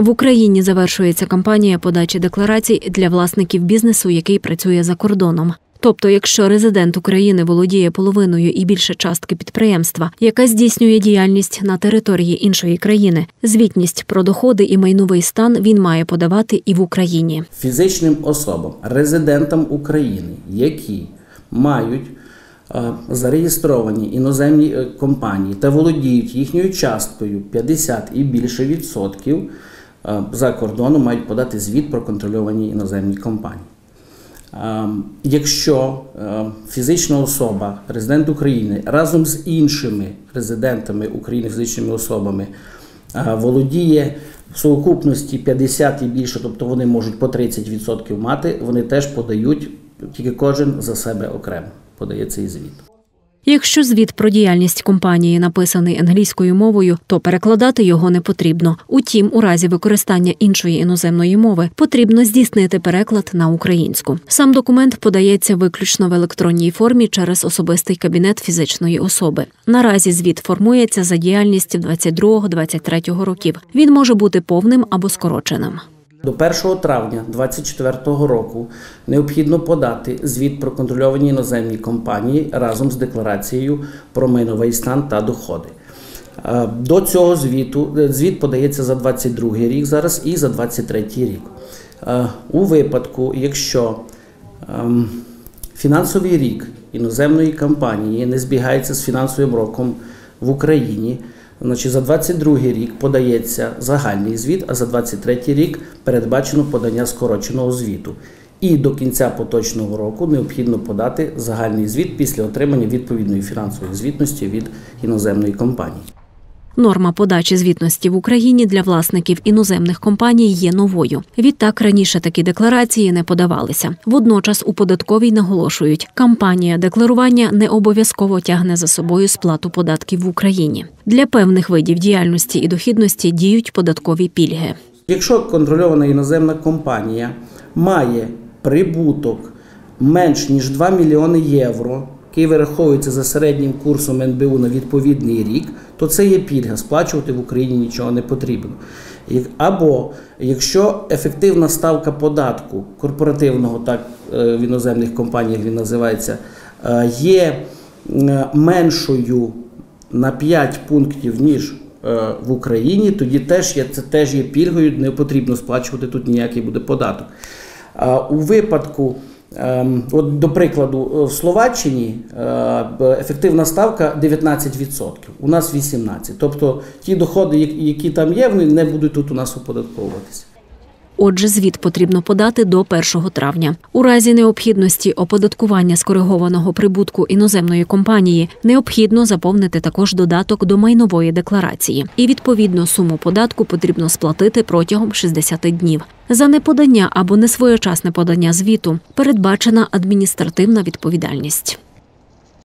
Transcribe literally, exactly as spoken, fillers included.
В Україні завершується кампанія подачі декларацій для власників бізнесу, який працює за кордоном. Тобто, якщо резидент України володіє половиною і більше частки підприємства, яка здійснює діяльність на території іншої країни, звітність про доходи і майновий стан він має подавати і в Україні. Фізичним особам, резидентам України, які мають зареєстровані іноземні компанії та володіють їхньою часткою п'ятдесят і більше відсотків, за кордоном мають подати звіт про контрольовані іноземні компанії. Якщо фізична особа, резидент України, разом з іншими резидентами України, фізичними особами, володіє в сукупності п'ятдесят і більше, тобто вони можуть по тридцять відсотків мати, вони теж подають, тільки кожен за себе окремо подає цей звіт. Якщо звіт про діяльність компанії написаний англійською мовою, то перекладати його не потрібно. Утім, у разі використання іншої іноземної мови потрібно здійснити переклад на українську. Сам документ подається виключно в електронній формі через особистий кабінет фізичної особи. Наразі звіт формується за діяльністю двадцять другого - двадцять третього років. Він може бути повним або скороченим. До першого травня двадцять четвертого року необхідно подати звіт про контрольовані іноземні компанії разом з декларацією про майновий стан та доходи. До цього звіту, звіт подається за двадцять другий рік зараз і за двадцять третій рік. У випадку, якщо фінансовий рік іноземної компанії не збігається з фінансовим роком в Україні, значить, за двадцять другий рік подається загальний звіт, а за двадцять третій рік передбачено подання скороченого звіту. І до кінця поточного року необхідно подати загальний звіт після отримання відповідної фінансової звітності від іноземної компанії. Норма подачі звітності в Україні для власників іноземних компаній є новою. Відтак, раніше такі декларації не подавалися. Водночас у податковій наголошують, кампанія декларування не обов'язково тягне за собою сплату податків в Україні. Для певних видів діяльності і дохідності діють податкові пільги. Якщо контрольована іноземна компанія має прибуток менш ніж два мільйони євро, який вираховується за середнім курсом ен бе у на відповідний рік, то це є пільга, сплачувати в Україні нічого не потрібно. Або якщо ефективна ставка податку корпоративного, так в іноземних компаніях він називається, є меншою на п'ять пунктів, ніж в Україні, тоді теж є, це теж є пільгою, не потрібно сплачувати тут ніякий буде податок. У випадку, от, до прикладу, в Словаччині ефективна ставка дев'ятнадцять відсотків, у нас вісімнадцять відсотків. Тобто ті доходи, які там є, вони не будуть тут у нас оподатковуватися. Отже, звіт потрібно подати до першого травня. У разі необхідності оподаткування скоригованого прибутку іноземної компанії необхідно заповнити також додаток до майнової декларації. І відповідно суму податку потрібно сплатити протягом шістдесят днів. За неподання або несвоєчасне подання звіту передбачена адміністративна відповідальність.